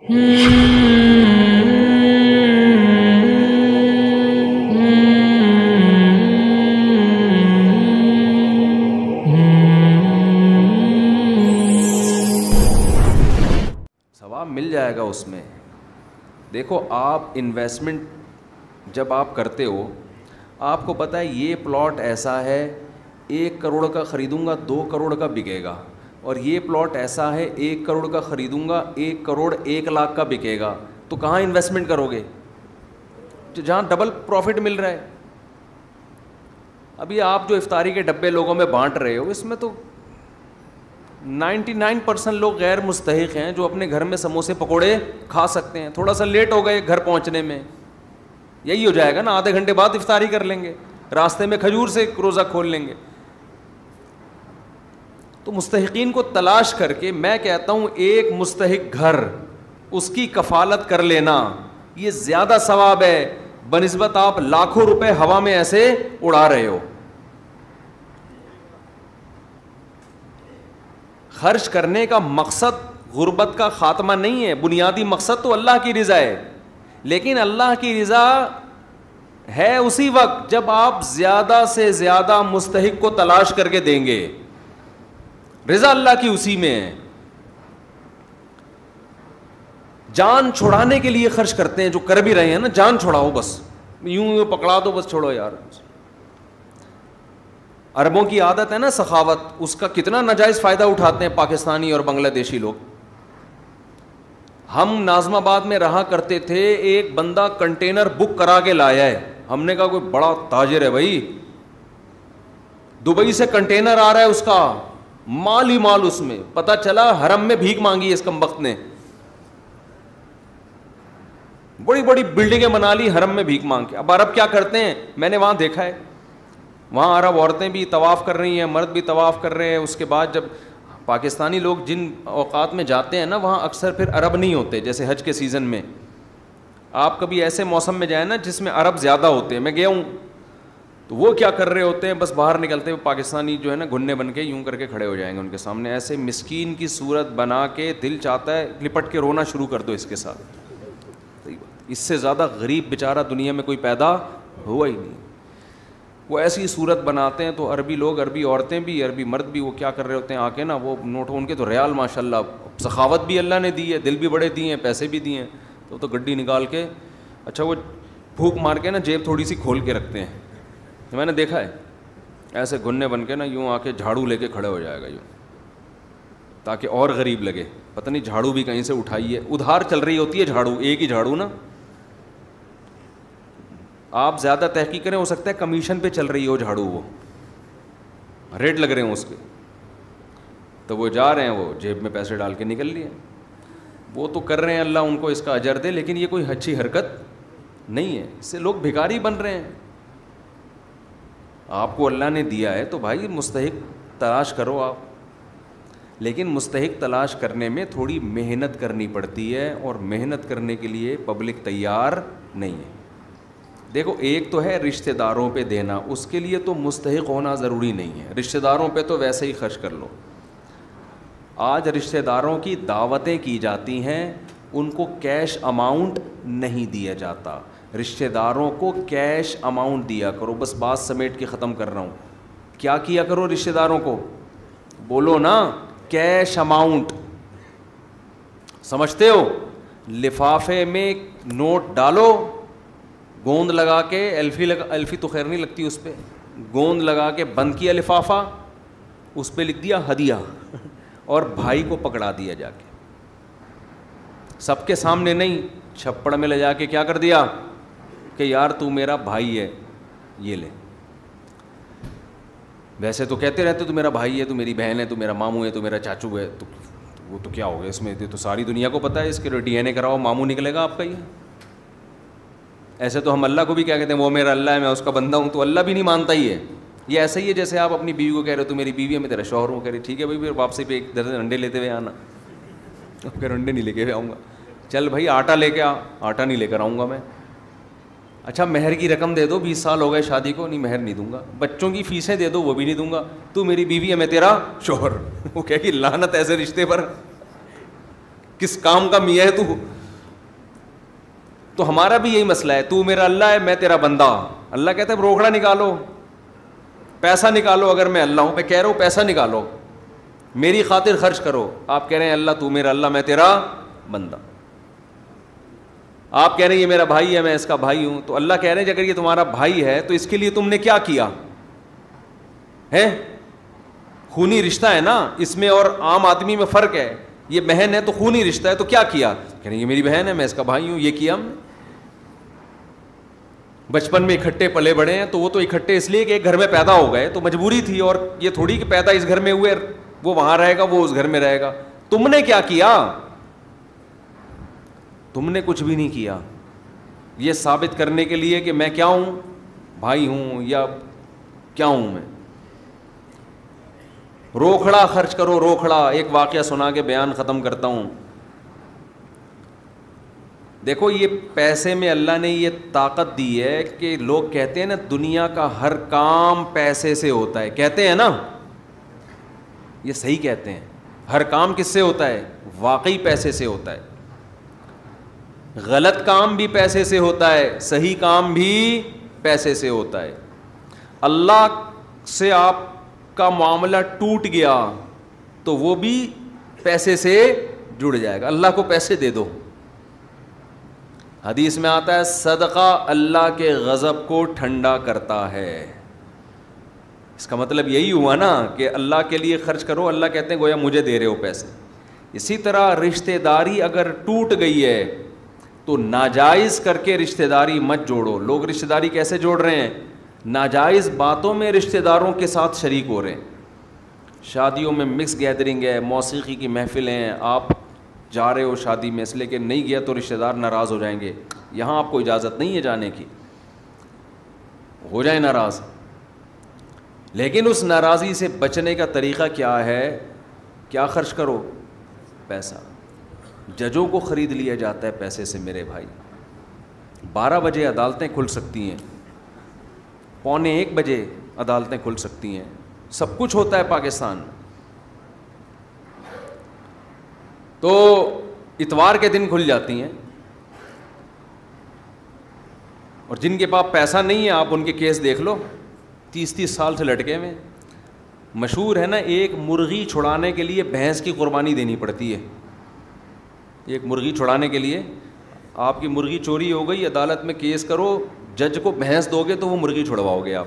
ثواب مل جائے گا اس میں. دیکھو آپ انویسٹمنٹ جب آپ کرتے ہو, آپ کو پتہ ہے یہ پلاٹ ایسا ہے 1 کروڑ کا خریدوں گا 2 کروڑ کا بکے گا, اور یہ پلاٹ ایسا ہے 1 کروڑ کا خریدوں گا 1 کروڑ 1 لاکھ کا بکے گا, تو کہاں انویسٹمنٹ کرو گے؟ جہاں ڈبل پروفٹ مل رہا ہے. ابھی آپ جو افطاری کے ڈبے لوگوں میں بانٹ رہے ہو, اس میں تو 99% لوگ غیر مستحق ہیں جو اپنے گھر میں سموسے پکوڑے کھا سکتے ہیں. تھوڑا سا لیٹ ہو گئے گھر پہنچنے میں, یہی ہو جائے گا نا, آدھے گھنٹے بعد افطاری کر لیں گے, راستے میں کھجور سے روزہ کھول لیں گے. تو مستحقین کو تلاش کر کے میں کہتا ہوں ایک مستحق گھر, اس کی کفالت کر لینا, یہ زیادہ ثواب ہے بنسبت آپ لاکھوں روپے ہوا میں ایسے اڑا رہے ہو. خرچ کرنے کا مقصد غربت کا خاتمہ نہیں ہے, بنیادی مقصد تو اللہ کی رضا ہے, لیکن اللہ کی رضا ہے اسی وقت جب آپ زیادہ سے زیادہ مستحق کو تلاش کر کے دیں گے. رضا اللہ کی اسی میں ہے. جان چھڑانے کے لیے خرچ کرتے ہیں جو کر بھی رہے ہیں نا, جان چھڑاؤ بس, یوں پکڑا دو بس, چھوڑو یار. عربوں کی عادت ہے نا سخاوت, اس کا کتنا ناجائز فائدہ اٹھاتے ہیں پاکستانی اور بنگلہ دیشی لوگ. ہم ناظم آباد میں رہا کرتے تھے, ایک بندہ کنٹینر بک کرا کے لایا ہے, ہم نے کہا کوئی بڑا تاجر ہے بھائی, دبئی سے کنٹینر آ رہا ہے, اس کا مال ہی مال اس میں. پتہ چلا حرم میں بھیک مانگی ہے اس کمبخت نے, بڑی بڑی بلڈنگیں بنا لی حرم میں بھیک مانگ کے. اب عرب کیا کرتے ہیں, میں نے وہاں دیکھا ہے, وہاں عرب عورتیں بھی طواف کر رہی ہیں, مرد بھی طواف کر رہے ہیں. اس کے بعد جب پاکستانی لوگ جن اوقات میں جاتے ہیں نا, وہاں اکثر پھر عرب نہیں ہوتے, جیسے حج کے سیزن میں. آپ کبھی ایسے موسم میں جائیں نا جس میں عرب زیادہ ہوتے ہیں, میں گیا ہوں, تو وہ کیا کر رہے ہوتے ہیں, بس باہر نکلتے ہوئے پاکستانی جو ہے نا گھننے بن کے یوں کر کے کھڑے ہو جائیں گے ان کے سامنے, ایسے مسکین کی صورت بنا کے دل چاہتا ہے لپٹ کے رونا شروع کر دو اس کے ساتھ. اس سے زیادہ غریب بیچارہ دنیا میں کوئی پیدا ہوا ہی نہیں. وہ ایسی صورت بناتے ہیں تو عربی لوگ, عربی عورتیں بھی, عربی مرد بھی, وہ کیا کر رہے ہوتے ہیں آ کے نا, وہ نوٹ ان کے تو ریال ماشاء اللہ, سخاوت بھی اللہ نے دی ہے, دل بھی بڑے دیے ہیں, پیسے بھی دیے ہیں, تو گڈی نکال کے, اچھا وہ پھونک مار کے نا جیب تھوڑی سی کھول کے رکھتے ہیں, میں نے دیکھا ہے ایسے گھننے بن کے نا یوں آ کے جھاڑو لے کے کھڑے ہو جائے گا یوں, تاکہ اور غریب لگے. پتہ نہیں جھاڑو بھی کہیں سے اٹھائی ہے, ادھار چل رہی ہوتی ہے جھاڑو, ایک ہی جھاڑو نا, آپ زیادہ تحقیق کریں, ہو سکتا ہے کمیشن پہ چل رہی ہو جھاڑو, وہ ریٹ لگ رہے ہیں اس کے, تو وہ جا رہے ہیں, وہ جیب میں پیسے ڈال کے نکل لیے. وہ تو کر رہے ہیں, اللہ ان کو اس کا اجر دے, لیکن یہ کوئی اچھی حرکت نہیں ہے, اس سے لوگ بھکاری بن رہے ہیں. آپ کو اللہ نے دیا ہے تو بھائی مستحق تلاش کرو آپ, لیکن مستحق تلاش کرنے میں تھوڑی محنت کرنی پڑتی ہے, اور محنت کرنے کے لیے پبلک تیار نہیں ہے. دیکھو ایک تو ہے رشتہ داروں پہ دینا, اس کے لیے تو مستحق ہونا ضروری نہیں ہے, رشتہ داروں پہ تو ویسے ہی خرچ کر لو. آج رشتہ داروں کی دعوتیں کی جاتی ہیں, ان کو کیش اماؤنٹ نہیں دیا جاتا. رشتہ داروں کو کیش اماؤنٹ دیا کرو. بس بات سمیٹ کے ختم کر رہا ہوں, کیا کیا کرو رشتہ داروں کو, بولو نا, کیش اماؤنٹ. سمجھتے ہو, لفافے میں نوٹ ڈالو, گوند لگا کے, الفی تو خیر نہیں لگتی اس پہ, گوند لگا کے بند کیا لفافہ, اس پہ لکھ دیا ہدیہ, اور بھائی کو پکڑا دیا جا کے, سب کے سامنے نہیں, چھپڑ میں لے جا کے کیا کر دیا کہ یار تو میرا بھائی ہے, یہ لے. ویسے تو کہتے رہتے تو میرا بھائی ہے, تو میری بہن ہے, تو میرا ماموں ہے, تو میرا چاچو ہے, تو وہ تو کیا ہو گیا اس میں, تو ساری دنیا کو پتہ ہے, اس کے ڈی این اے کراؤ ماموں نکلے گا آپ کا. یہ ایسے تو ہم اللہ کو بھی کیا کہتے ہیں, وہ میرا اللہ ہے, میں اس کا بندہ ہوں, تو اللہ بھی نہیں مانتا ہی ہے. یہ ایسا ہی ہے جیسے آپ اپنی بیوی کو کہہ رہے ہو تو میری بیوی ہے, میں تیرا شوہر ہوں, کہہ رہی ٹھیک ہے بھائی, پھر واپسی پہ ایک درجن انڈے لیتے ہوئے آنا. پھر انڈے نہیں لے کے آؤں گا, چل بھائی آٹا لے کے آ, آٹا نہیں لے کر آؤں گا میں. اچھا مہر کی رقم دے دو, 20 سال ہو گئے شادی کو, نہیں مہر نہیں دوں گا. بچوں کی فیسیں دے دو, وہ بھی نہیں دوں گا. تو میری بیوی ہے, میں تیرا شوہر. وہ کہے کہ لعنت ایسے رشتے پر, کس کام کا میاں ہے تو. تو ہمارا بھی یہی مسئلہ ہے, تو میرا اللہ ہے, میں تیرا بندہ. اللہ کہتا ہے روکڑا نکالو, پیسہ نکالو. اگر میں اللہ ہوں, میں کہہ رہا ہوں پیسہ نکالو, میری خاطر خرچ کرو. آپ کہہ رہے ہیں اللہ تو میرا اللہ, میں تیرا بندہ. آپ کہہ رہے ہیں یہ میرا بھائی ہے, میں اس کا بھائی ہوں. تو اللہ کہہ رہے ہیں اگر یہ تمہارا بھائی ہے تو اس کے لیے تم نے کیا کیا ہے؟ خونی رشتہ ہے نا اس میں, اور عام آدمی میں فرق ہے. یہ بہن ہے تو خونی رشتہ ہے, تو کیا کیا؟ کہہ رہے ہیں یہ میری بہن ہے, میں اس کا بھائی ہوں. یہ کیا ہم بچپن میں اکٹھے پلے بڑے ہیں, تو وہ تو اکٹھے اس لیے کہ ایک گھر میں پیدا ہو گئے, تو مجبوری تھی. اور یہ تھوڑی کہ پیدا اس گھر میں ہوئے وہ وہاں رہے گا, وہ اس گھر میں رہے گا. تم نے کیا کیا؟ تم نے کچھ بھی نہیں کیا. یہ ثابت کرنے کے لیے کہ میں کیا ہوں, بھائی ہوں یا کیا ہوں میں. روکھڑا خرچ کرو, روکھڑا. ایک واقعہ سنا کے بیان ختم کرتا ہوں. دیکھو یہ پیسے میں اللہ نے یہ طاقت دی ہے کہ لوگ کہتے ہیں نا دنیا کا ہر کام پیسے سے ہوتا ہے, کہتے ہیں نا, یہ صحیح کہتے ہیں. ہر کام کس سے ہوتا ہے؟ واقعی پیسے سے ہوتا ہے. غلط کام بھی پیسے سے ہوتا ہے, صحیح کام بھی پیسے سے ہوتا ہے. اللہ سے آپ کا معاملہ ٹوٹ گیا تو وہ بھی پیسے سے جڑ جائے گا. اللہ کو پیسے دے دو. حدیث میں آتا ہے صدقہ اللہ کے غضب کو ٹھنڈا کرتا ہے. اس کا مطلب یہی ہوا نا کہ اللہ کے لیے خرچ کرو, اللہ کہتے ہیں گویا مجھے دے رہے ہو پیسے. اسی طرح رشتہ داری اگر ٹوٹ گئی ہے تو ناجائز کر کے رشتہ داری مت جوڑو. لوگ رشتہ داری کیسے جوڑ رہے ہیں؟ ناجائز باتوں میں رشتہ داروں کے ساتھ شریک ہو رہے ہیں. شادیوں میں مکس گیدرنگ ہے, موسیقی کی محفلیں ہیں, آپ جا رہے ہو شادی میں اس لیے کہ نہیں گیا تو رشتہ دار ناراض ہو جائیں گے. یہاں آپ کو اجازت نہیں ہے جانے کی, ہو جائیں ناراض. لیکن اس ناراضی سے بچنے کا طریقہ کیا ہے؟ کیا خرچ کرو؟ پیسہ. ججوں کو خرید لیا جاتا ہے پیسے سے میرے بھائی. 12 بجے عدالتیں کھل سکتی ہیں, 12:45 بجے عدالتیں کھل سکتی ہیں, سب کچھ ہوتا ہے پاکستان میں. تو اتوار کے دن کھل جاتی ہیں, اور جن کے پاس پیسہ نہیں ہے آپ ان کے کیس دیکھ لو, 30 سال سے لٹکے ہوئے. مشہور ہے نا, ایک مرغی چھڑانے کے لیے بھینس کی قربانی دینی پڑتی ہے. ایک مرغی چھڑانے کے لیے, آپ کی مرغی چوری ہو گئی, عدالت میں کیس کرو, جج کو بھینس دو گے تو وہ مرغی چھڑواؤ گے آپ.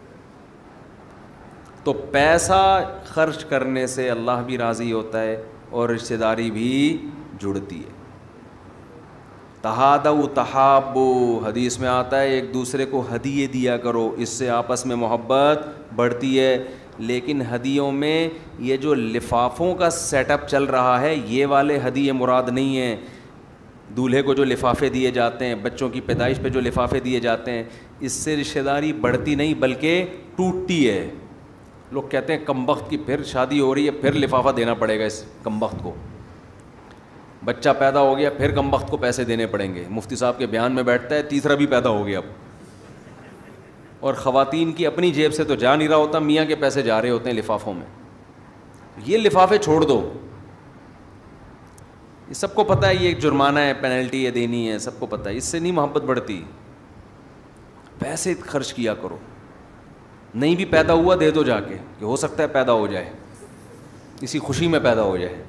تو پیسہ خرچ کرنے سے اللہ بھی راضی ہوتا ہے اور رشتہ داری بھی جڑتی ہے. تہادوا تحابوا, حدیث میں آتا ہے ایک دوسرے کو ہدیے دیا کرو, اس سے آپس میں محبت بڑھتی ہے. لیکن ہدیوں میں یہ جو لفافوں کا سیٹ اپ چل رہا ہے, یہ والے ہدیے مراد نہیں ہیں. دولہے کو جو لفافے دیے جاتے ہیں, بچوں کی پیدائش پہ جو لفافے دیے جاتے ہیں, اس سے رشتہ داری بڑھتی نہیں بلکہ ٹوٹتی ہے. لوگ کہتے ہیں کمبخت کی پھر شادی ہو رہی ہے, پھر لفافہ دینا پڑے گا اس کمبخت کو. بچہ پیدا ہو گیا, پھر کمبخت کو پیسے دینے پڑیں گے. مفتی صاحب کے بیان میں بیٹھتا ہے تیسرا بھی پیدا ہو گیا اب. اور خواتین کی اپنی جیب سے تو جا نہیں رہا ہوتا, میاں کے پیسے جا رہے ہوتے ہیں لفافوں میں. یہ لفافے چھوڑ دو, یہ سب کو پتہ ہے یہ ایک جرمانہ ہے, پینلٹی ہے دینی ہے, سب کو پتہ ہے. اس سے نہیں محبت بڑھتی. پیسے خرچ کیا کرو. نہیں بھی پیدا ہوا دے دو جا کے, کہ ہو سکتا ہے پیدا ہو جائے, اسی خوشی میں پیدا ہو جائے.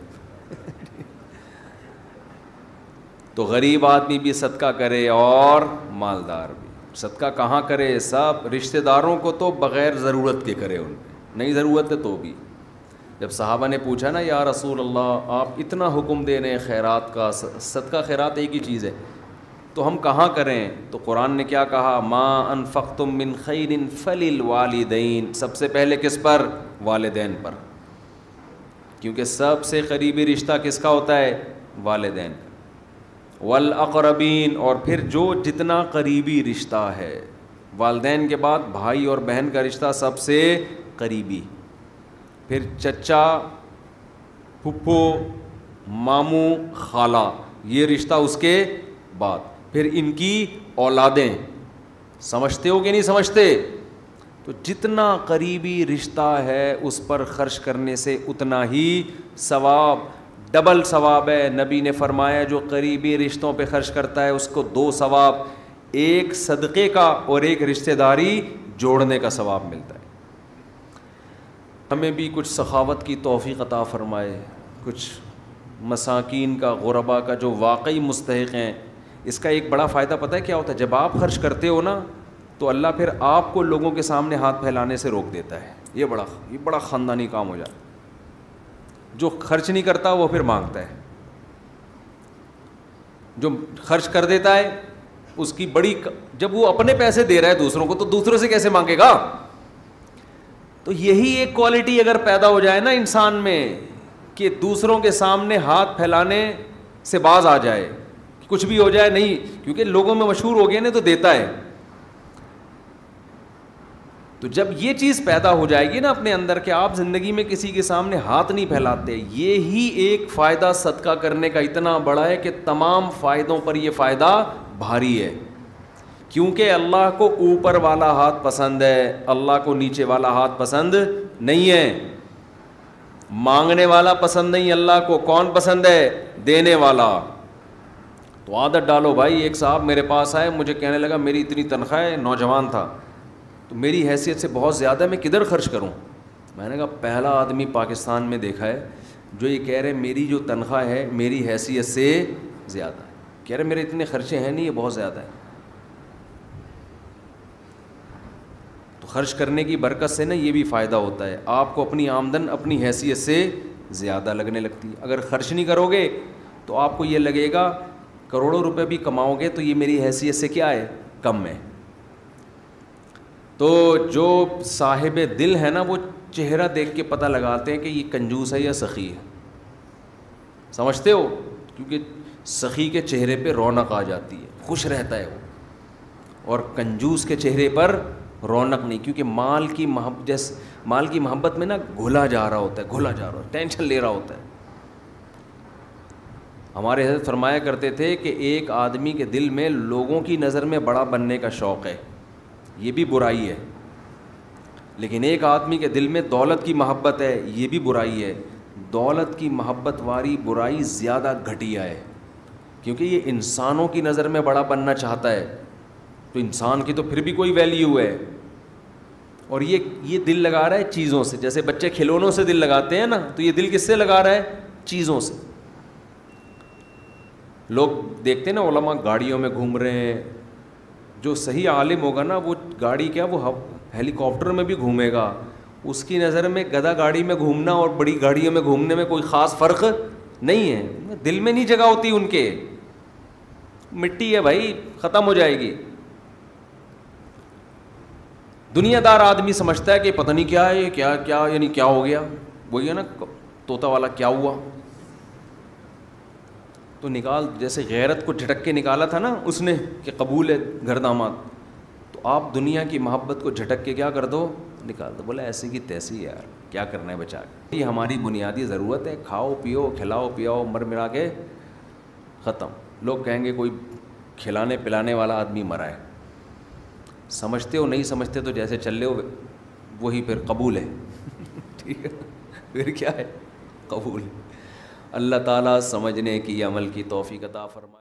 تو غریب آدمی بھی صدقہ کرے اور مالدار بھی. صدقہ کہاں کرے؟ سب رشتہ داروں کو تو بغیر ضرورت کے کرے, ان پہ نہیں ضرورت ہے تو بھی. جب صحابہ نے پوچھا نا یا رسول اللہ آپ اتنا حکم دے رہے ہیں خیرات کا, صدقہ خیرات ایک ہی چیز ہے, تو ہم کہاں کریں؟ تو قرآن نے کیا کہا؟ ما انفقتم من خیر فللوالدین. سب سے پہلے کس پر؟ والدین پر, کیونکہ سب سے قریبی رشتہ کس کا ہوتا ہے؟ والدین. والاقربین, اور پھر جو جتنا قریبی رشتہ ہے. والدین کے بعد بھائی اور بہن کا رشتہ سب سے قریبی, پھر چچا, پھپھو, ماموں, خالہ, یہ رشتہ اس کے بعد, پھر ان کی اولادیں. سمجھتے ہو کہ نہیں سمجھتے؟ تو جتنا قریبی رشتہ ہے اس پر خرچ کرنے سے اتنا ہی ثواب. ڈبل ثواب ہے. نبی نے فرمایا جو قریبی رشتوں پہ خرچ کرتا ہے اس کو 2 ثواب, ایک صدقے کا اور ایک رشتہ داری جوڑنے کا ثواب ملتا ہے. ہمیں بھی کچھ سخاوت کی توفیق عطا فرمائے, کچھ مساکین کا, غربا کا جو واقعی مستحق ہیں. اس کا ایک بڑا فائدہ پتہ ہے کیا ہوتا ہے؟ جب آپ خرچ کرتے ہو نا تو اللہ پھر آپ کو لوگوں کے سامنے ہاتھ پھیلانے سے روک دیتا ہے. یہ بڑا خاندانی کام ہو جاتا ہے. جو خرچ نہیں کرتا وہ پھر مانگتا ہے, جو خرچ کر دیتا ہے اس کی بڑی, جب وہ اپنے پیسے دے رہا ہے دوسروں کو تو دوسروں سے کیسے مانگے گا؟ تو یہی ایک کوالٹی اگر پیدا ہو جائے نا انسان میں کہ دوسروں کے سامنے ہاتھ پھیلانے سے باز آ جائے, کچھ بھی ہو جائے نہیں, کیونکہ لوگوں میں مشہور ہو گیا نا تو دیتا ہے. تو جب یہ چیز پیدا ہو جائے گی نا اپنے اندر کہ آپ زندگی میں کسی کے سامنے ہاتھ نہیں پھیلاتے, یہی ایک فائدہ صدقہ کرنے کا اتنا بڑا ہے کہ تمام فائدوں پر یہ فائدہ بھاری ہے. کیونکہ اللہ کو اوپر والا ہاتھ پسند ہے, اللہ کو نیچے والا ہاتھ پسند نہیں ہے. مانگنے والا پسند نہیں اللہ کو, کون پسند ہے؟ دینے والا. تو عادت ڈالو بھائی. ایک صاحب میرے پاس آئے, مجھے کہنے لگا میری اتنی تنخواہ ہے, نوجوان تھا, تو میری حیثیت سے بہت زیادہ, میں کدھر خرچ کروں؟ میں نے کہا پہلا آدمی پاکستان میں دیکھا ہے جو یہ کہہ رہے میری جو تنخواہ ہے میری حیثیت سے زیادہ ہے. کہہ رہے میرے اتنے خرچے ہیں نہیں, یہ بہت زیادہ ہے. تو خرچ کرنے کی برکت سے نا یہ بھی فائدہ ہوتا ہے, آپ کو اپنی آمدن اپنی حیثیت سے زیادہ لگنے لگتی ہے. اگر خرچ نہیں کرو گے تو آپ کو یہ لگے گا کروڑوں روپے بھی کماؤ گے تو یہ میری حیثیت سے کیا ہے؟ کم ہے. تو جو صاحب دل ہے نا وہ چہرہ دیکھ کے پتہ لگاتے ہیں کہ یہ کنجوس ہے یا سخی ہے. سمجھتے ہو؟ کیونکہ سخی کے چہرے پہ رونق آ جاتی ہے, خوش رہتا ہے وہ, اور کنجوس کے چہرے پر رونق نہیں, کیونکہ مال کی محبت میں نا گھلا جا رہا ہوتا ہے, ٹینشن لے رہا ہوتا ہے. ہمارے حضرت فرمایا کرتے تھے کہ ایک آدمی کے دل میں لوگوں کی نظر میں بڑا بننے کا شوق ہے, یہ بھی برائی ہے. لیکن ایک آدمی کے دل میں دولت کی محبت ہے, یہ بھی برائی ہے. دولت کی محبت والی برائی زیادہ گھٹیا ہے, کیونکہ یہ انسانوں کی نظر میں بڑا بننا چاہتا ہے. تو انسان کی تو پھر بھی کوئی ویلیو ہے, اور یہ دل لگا رہا ہے چیزوں سے. جیسے بچے کھلونوں سے دل لگاتے ہیں نا, تو یہ دل کس سے لگا رہا ہے؟ چیزوں سے. لوگ دیکھتے ہیں نا علماء گاڑیوں میں گھوم رہے ہیں, جو صحیح عالم ہوگا نا وہ گاڑی کیا وہ ہیلی کاپٹر میں بھی گھومے گا. اس کی نظر میں گدھا گاڑی میں گھومنا اور بڑی گاڑیوں میں گھومنے میں کوئی خاص فرق نہیں ہے. دل میں نہیں جگہ ہوتی ان کے, مٹی ہے بھائی, ختم ہو جائے گی. دنیا دار آدمی سمجھتا ہے کہ پتہ نہیں کیا ہے, کیا یعنی کیا ہو گیا, وہی ہے نا طوطا والا, کیا ہوا تو نکال. جیسے غیرت کو جھٹک کے نکالا تھا نا اس نے کہ قبول ہے گھر داماد, تو آپ دنیا کی محبت کو جھٹک کے کیا کر دو, نکال دو. بولا ایسی کی تیسی یار, کیا کرنا ہے بچا کے. یہ ہماری بنیادی ضرورت ہے, کھاؤ پیو کھلاؤ پیاؤ مر مرا کے ختم. لوگ کہیں گے کوئی کھلانے پلانے والا آدمی مرا ہے. سمجھتے ہو نہیں سمجھتے تو جیسے چل رہے ہو وہی پھر قبول ہے. ٹھیک ہے, پھر کیا ہے, قبول ہے. اللہ تعالیٰ سمجھنے کی عمل کی توفیق عطا فرمائے.